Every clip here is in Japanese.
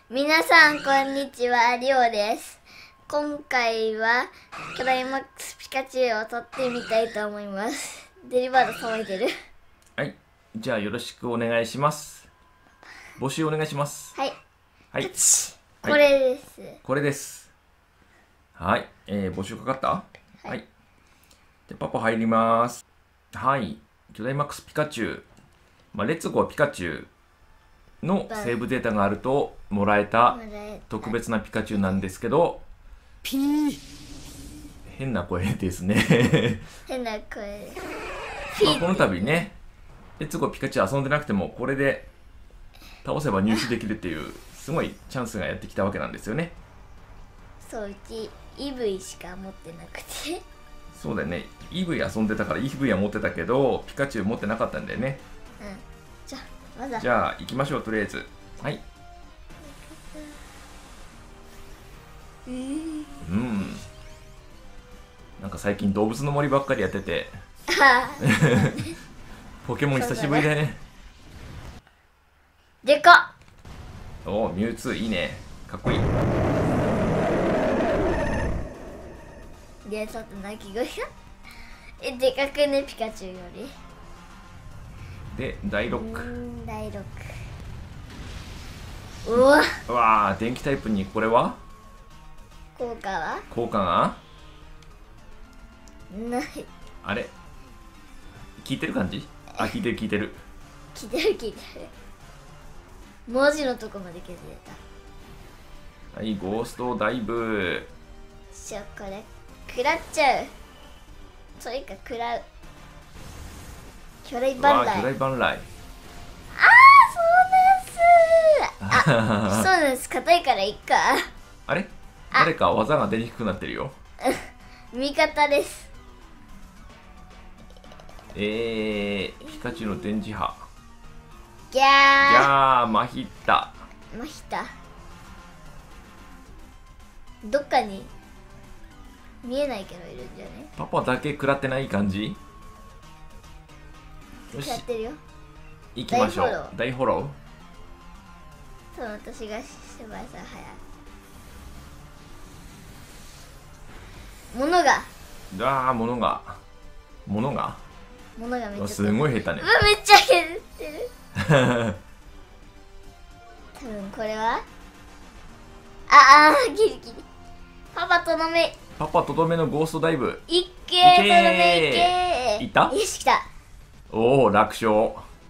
皆さんこんにちは、りょうです。今回はクライマックスピカチュウを撮ってみたいと思います。デリバード騒いでる。 はい。じゃあよろしくお願いします。募集お願いします。 はい。 はい。 これです。 これです。はい。募集かかった？はい。で、パパ入ります。はい。巨大マックスピカチュウ。レッツゴーピカチュウのセーブデータがあるともらえた特別なピカチュウなんですけど、ピー変な声ですね。 変な声。 この度ね、レッツゴーピカチュウ遊んでなくてもこれで倒せば入手できるっていうすごいチャンスがやってきたわけなんですよね。 そう、うち EV しか持ってなくて。 そうだよね。EV 遊んでたから EV は持ってたけどピカチュウ持ってなかったんだよね。 うん。 じゃあ行きましょう。とりあえずはい。なんか最近動物の森ばっかりやっててポケモン久しぶりだね。 でかっ。 おお、ミュウツーいいね。かっこいい。 で、ちょっと鳴き声がでかくね、ピカチュウより。 で、第6。 第6。うわうわー、電気タイプにこれは効果は効果がない。 あれ聞いてる感じ？あ、聞いてる聞いてる。 聞いてる聞いてる。文字のとこまで削れた。 はい、ゴーストダイブ。 これ食らっちゃう。それか食らう。巨大万来。 巨大万来。 そうなんです。硬いからいっか。 あれ誰か技が出にくくなってるよ。 味方です。 ピカチュウの電磁波。 ギャー。 ギャー、マヒった。 マヒタ。どっかに見えないけどいるんじゃね？ パパだけ食らってない感じ？よし、 食らってるよ。 行きましょう。大フォロー。 そう、私がシバイさん早い。物が物がめっちゃすごい下手ね。 うわ、めっちゃ削ってる。多分これはギリギリ。パパとどめ。 パパとどめのゴーストダイブ。 いっけー、とどめいけー。 いった？ よし、来た。 おお、楽勝。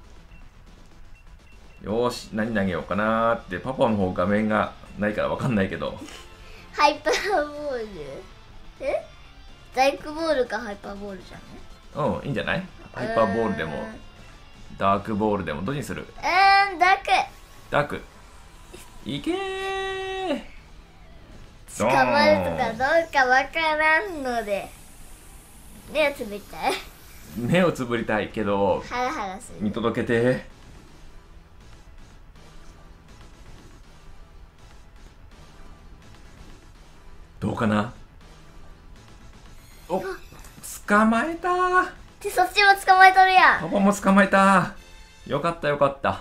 よーし、何投げようかなーって。パパの方画面がないから分かんないけど。 ハイパーボール。ダイクボールかハイパーボールじゃうん、いいんじゃない？ハイパーボールでもダークボールでもどっちにする？ ダーク。 ダークいけー。 捕まるとかどうかわからんので目をつぶりたい。 目をつぶりたいけどハラハラする。 見届けて。どうかな。お、捕まえたー。 で、そっちも捕まえとるやん。 パパも捕まえたー。よかったよかった。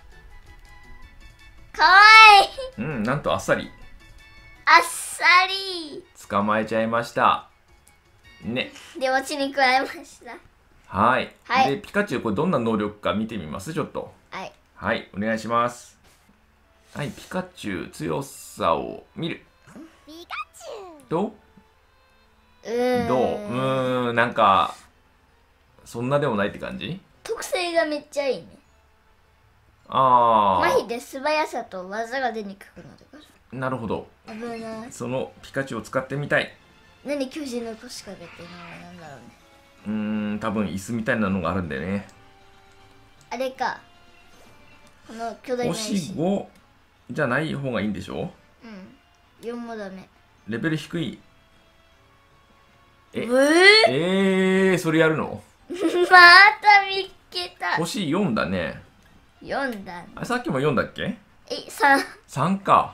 かわいい。 なんとあっさりあっさり捕まえちゃいましたね。 で、落ちに加えました。 はい、 はい、 でピカチュウこれどんな能力か見てみます？ちょっとはい、お願いします。はい、ピカチュウ強さを見る。 ピカチどう？なんかそんなでもないって感じ？ 特性がめっちゃいいね。 麻痺で素早さと技が出にくくなるから。 なるほど。 危ない。 そのピカチュウを使ってみたい。 何巨人の腰掛けっていうのはなんだろうね。 多分椅子みたいなのがあるんだよね。 あれか、この巨大な石。 星5じゃない方がいいんでしょ？ 4もダメ。 レベル低い。それやるの？ また見っけた。 星4だね。 4だね。 さっきも4だっけ ？3。 3か。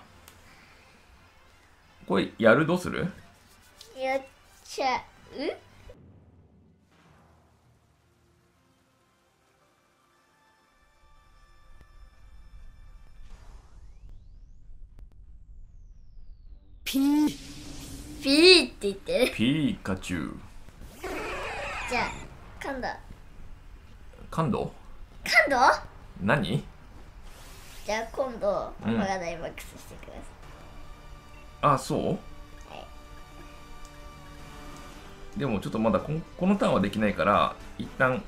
これやる？どうする？ やっちゃう？ ピーって言ってる。 ピーカチュウ。 じゃあ今度感動？何？ じゃあ今度パパがダイマックスしてください。 あ、そう？でもちょっとまだこのターンはできないから一旦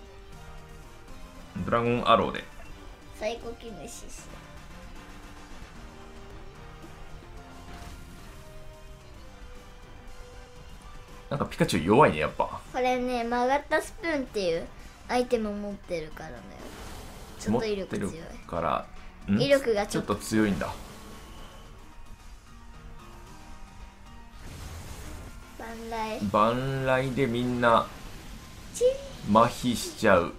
ドラゴンアローで。 最高級飯し。 なんかピカチュウ弱いねやっぱ。 これね、曲がったスプーンっていうアイテム持ってるからね。ちょっと威力強い。 持ってるから威力がちょっと強いんだ。万来でみんな麻痺しちゃう。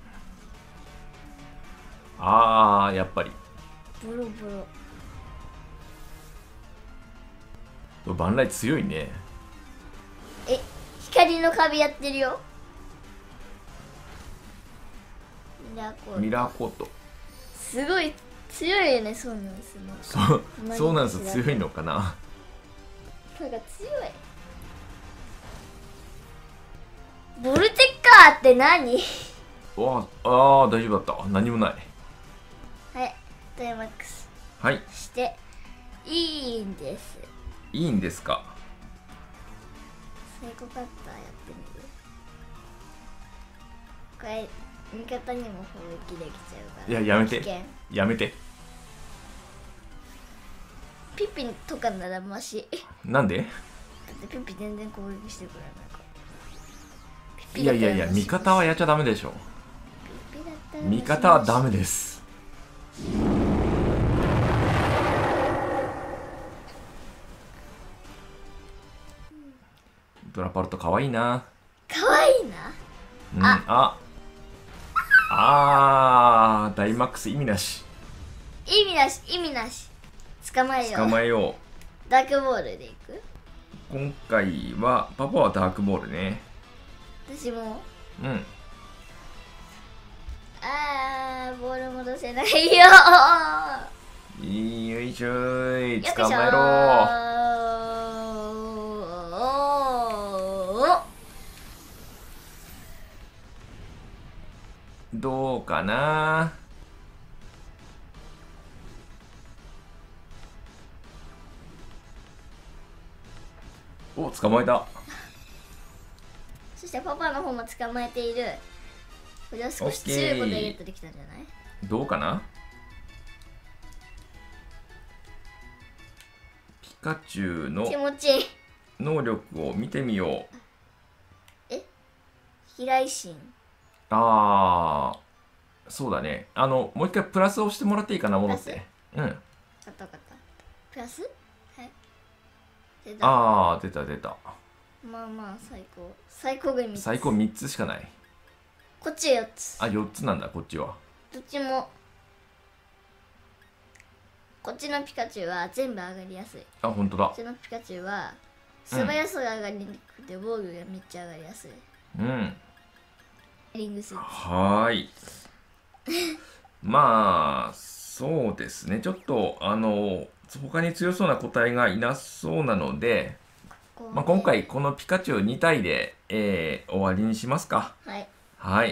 あーやっぱりボロボロ。 万来強いね。 光の壁やってるよ。 ミラーコート。 すごい強いよね。そうなんですの。 そうなんです。強いのかな。 なんか強い。ボルテッカーって何？ わあ大丈夫だった。何もない。 はい、ダイマックスはいしていいんです。 いいんですか。 サイコカッターやってみる。これ味方にも攻撃できちゃうから。 いややめて危険。 やめて。 ピッピとかならマシ。 なんで？ だってピッピ全然攻撃してくれないから。 いやいやいや、味方はやっちゃダメでしょ。 ピッピだったら味方はダメです。ドラパルトかわいいな。 かわいいな。 ダイマックス意味なし。 意味なし。捕まえよう。 捕まえよダークボールでいく？ う。今回はパパはダークボールね。 私も。 うんボール戻せないよ。 よいしょい。 よいしょ捕まえろ。どうかな。お、捕まえた。 そしてパパの方も捕まえている。これは少し強いことでゲットできたんじゃない？ どうかな。ピカチュウの気持ちいい。 能力を見てみよう。 飛来神。 そうだね。もう一回プラスをしてもらっていいかな、戻って。うん。 分かったプラス？はい。出た。 出た。 まあ最高が3つ。 最高3つしかない。 こっちは4つ。 4つなんだ、こっちは。 どっちも。こっちのピカチュウは全部上がりやすい。 本当だ。 こっちのピカチュウは素早さが上がりにくくて、防御がめっちゃ上がりやすい。リングス。 はーい。まあそうですね。ちょっと他に強そうな個体がいなそうなので、今回このピカチュウ2体で、終わりにしますか。はい。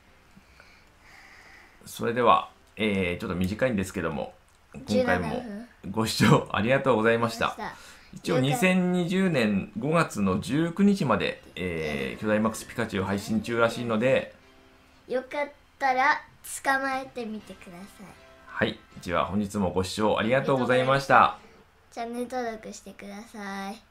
それでは、ちょっと短いんですけども、今回もご視聴ありがとうございました。一応2020年5月の19日まで、巨大マックスピカチュウ配信中らしいので、 よかったら捕まえてみてください。 はい。では本日もご視聴ありがとうございました。 チャンネル登録してください。